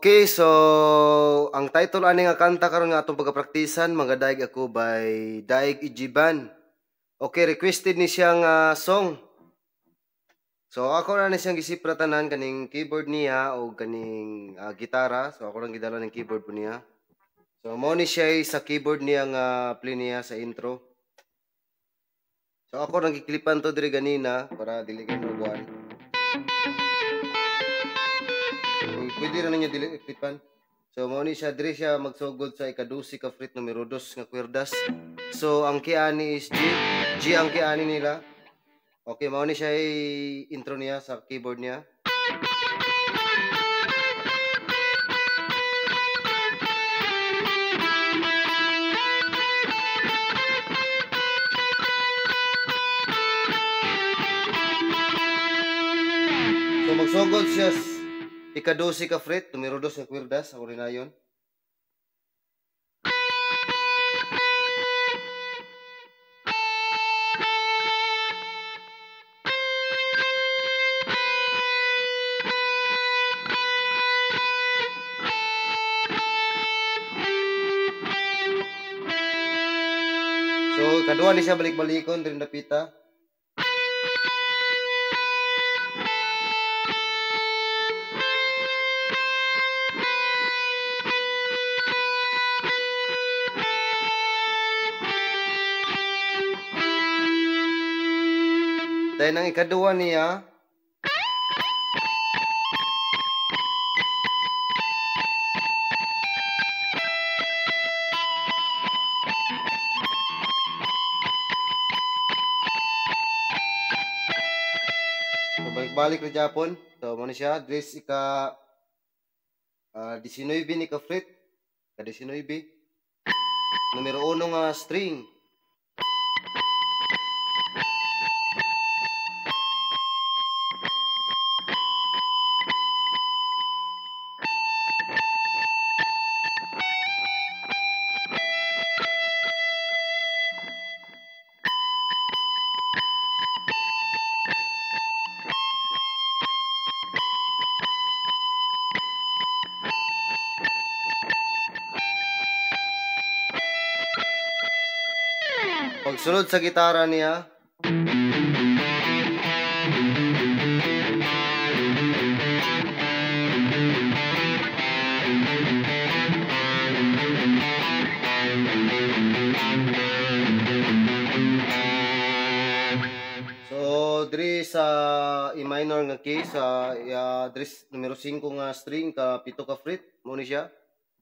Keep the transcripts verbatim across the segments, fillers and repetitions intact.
Okay, so ang title ani nga kanta karon nga atong pagapraktisan magadaig ako by Daig Ijiban. Okay, requested ni siya nga song. So ako na ni siyang gisipra tanan kaning keyboard niya o kaning uh, gitara. So ako lang gidala ng keyboard po niya. So mo ni siya sa keyboard niya nga play niya sa intro. So ako nang giklipan to diri ganina para dili kay mabuan. Pwede rin niya dili iklipan. So mo ni siya diri siya magsugod sa ikadusi ka fret numero dos nga kwerdas. So ang kiani is G. G ang kiani nila. Okay, mo ni siya intro niya sa keyboard niya. So magsugod siya ikadusi ka fret numero dos nga kwerdas ako rin ayon. So, kadua ni siya balik-balikon din dapita. Dahil ang ikadua niya, so, balik-balik na Japon. So, muna siya, dress ika uh, nineteen ni ka fret, ka nineteen. Numero uno nga string. Pagsunod sa gitara niya, so diri sa E minor nga key sa uh, diri numero five nga string ka pito ka fret mo ni siya.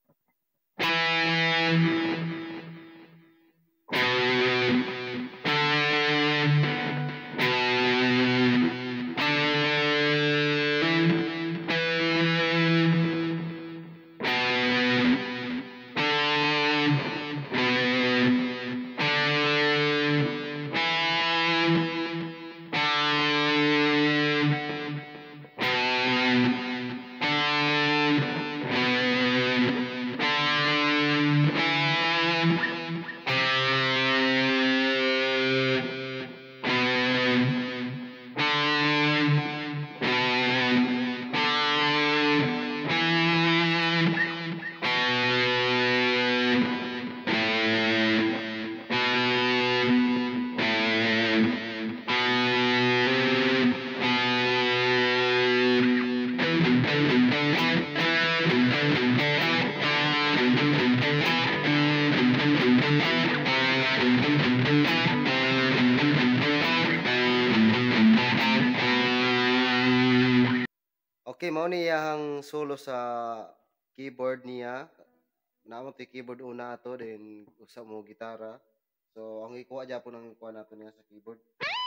Okay, mao ni yang solo sa keyboard niya. Naamo ti keyboard una ato then usa mo gitara. So ang ikuha gyapon ang kuha nato niya sa keyboard.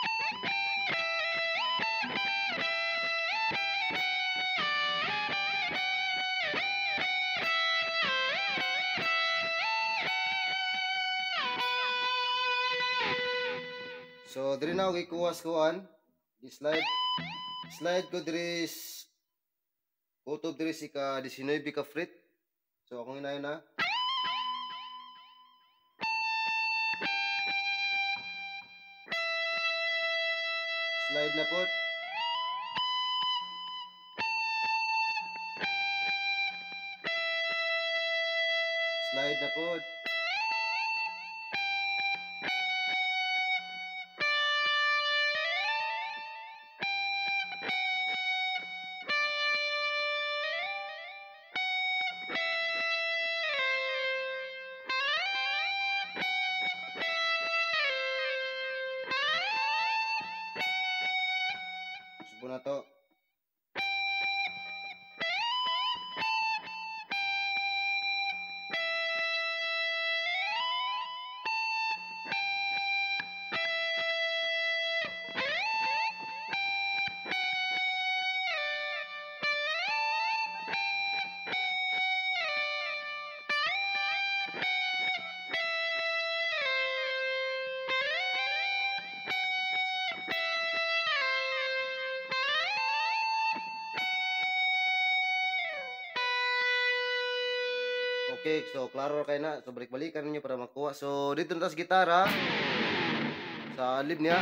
So diri na og ikuwas kuan. I-slide slide ko diri utob diri si ka nineteen ka fret. So akong inayon na. Slide na po. slide na po. Subo na to. Okay, so klaro kayo na. So balik-balikan ninyo para makuha. So dito na sa gitara. Sa lib niya.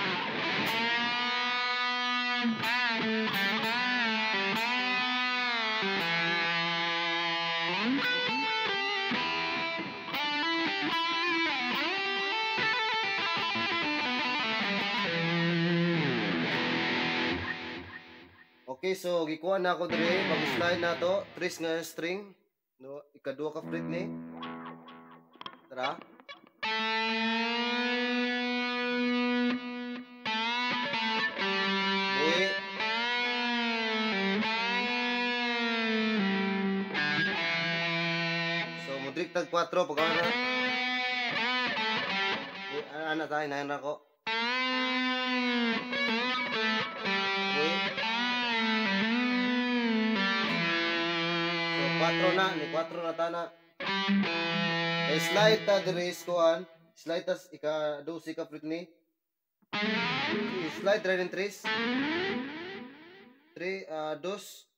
Okay, so gikuha na ako dire. Pag-slide na to. Tris nga string. No, ikadua ka fret ni. Tara. Okay. So mudrik tag four pag ana. Eh, ana tayo na na ko. Okay. Quatro na, ni quatro na tana. Eh, slide ta dire kuan, slide tas ika dosi ka fret ni. Slide rin tres. Tre uh, dos.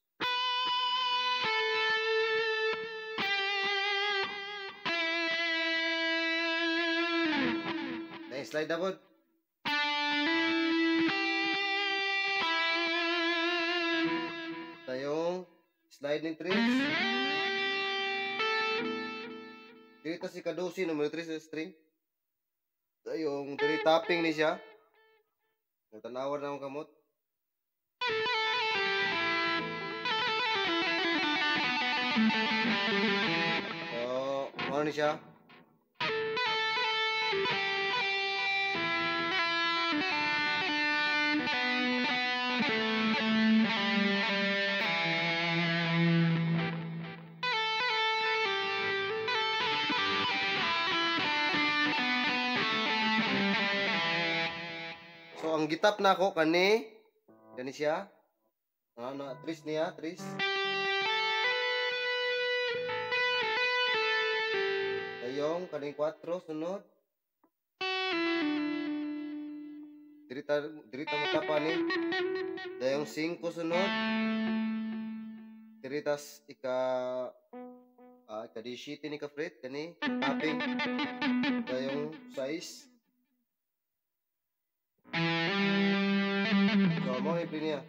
Nah, slide na po. Tayong slide ng tres. Dito si kadosi numero tres sa string. Yung diri tapping ni siya. Natanawan na akong kamot. So, ano ni siya? So ang gitap na ako kani kani siya. Ano, tris niya, tris. Dayong kaning quatro sunod. Dirita dirita mo tapa ni. Dayong cinco sunod. Diritas ika ah ika di ni ka fret kani tapping. Dayong size. So, mo i niya.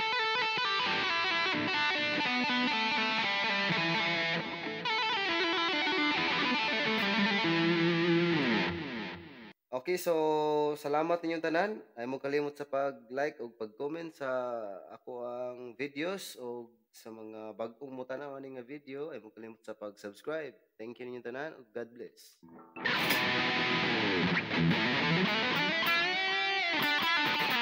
Okay, so salamat ninyong tanan. Ay mo kalimot sa pag-like o pag-comment sa ako ang videos o sa mga bag-ong mo tanaw ani nga video. Ay mo kalimot sa pag-subscribe. Thank you ninyong tanan ug God bless.